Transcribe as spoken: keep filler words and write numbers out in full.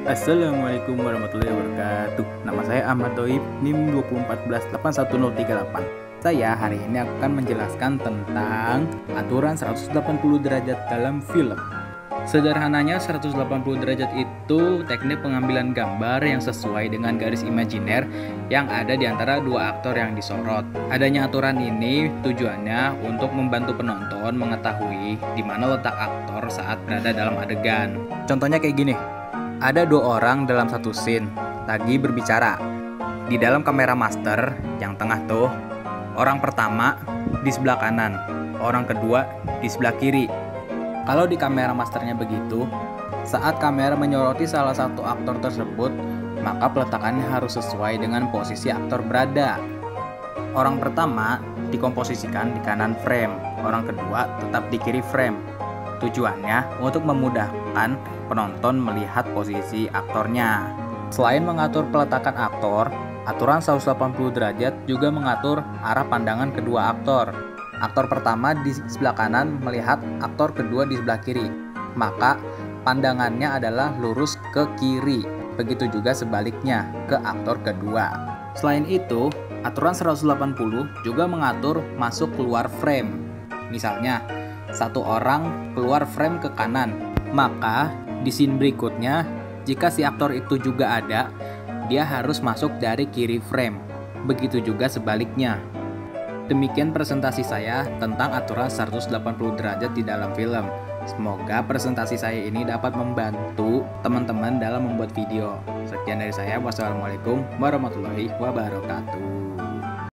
Assalamualaikum warahmatullahi wabarakatuh. Nama saya Ahmad Doib, NIM dua empat delapan satu nol tiga delapan. Saya hari ini akan menjelaskan tentang aturan seratus delapan puluh derajat dalam film. Sederhananya, seratus delapan puluh derajat itu teknik pengambilan gambar yang sesuai dengan garis imajiner yang ada di antara dua aktor yang disorot. Adanya aturan ini tujuannya untuk membantu penonton mengetahui di mana letak aktor saat berada dalam adegan. Contohnya kayak gini. Ada dua orang dalam satu scene lagi berbicara. Di dalam kamera master yang tengah tuh, orang pertama di sebelah kanan, orang kedua di sebelah kiri. Kalau di kamera masternya begitu, saat kamera menyoroti salah satu aktor tersebut, maka peletakannya harus sesuai dengan posisi aktor berada. Orang pertama dikomposisikan di kanan frame, orang kedua tetap di kiri frame. Tujuannya untuk memudahkan penonton melihat posisi aktornya. Selain mengatur peletakan aktor, aturan seratus delapan puluh derajat juga mengatur arah pandangan kedua aktor. Aktor pertama di sebelah kanan melihat aktor kedua di sebelah kiri, maka pandangannya adalah lurus ke kiri. Begitu juga sebaliknya ke aktor kedua. Selain itu, aturan seratus delapan puluh juga mengatur masuk keluar frame. Misalnya, satu orang keluar frame ke kanan, maka di scene berikutnya jika si aktor itu juga ada, dia harus masuk dari kiri frame. Begitu juga sebaliknya. Demikian presentasi saya tentang aturan seratus delapan puluh derajat di dalam film. Semoga presentasi saya ini dapat membantu teman-teman dalam membuat video. Sekian dari saya. Wassalamualaikum warahmatullahi wabarakatuh.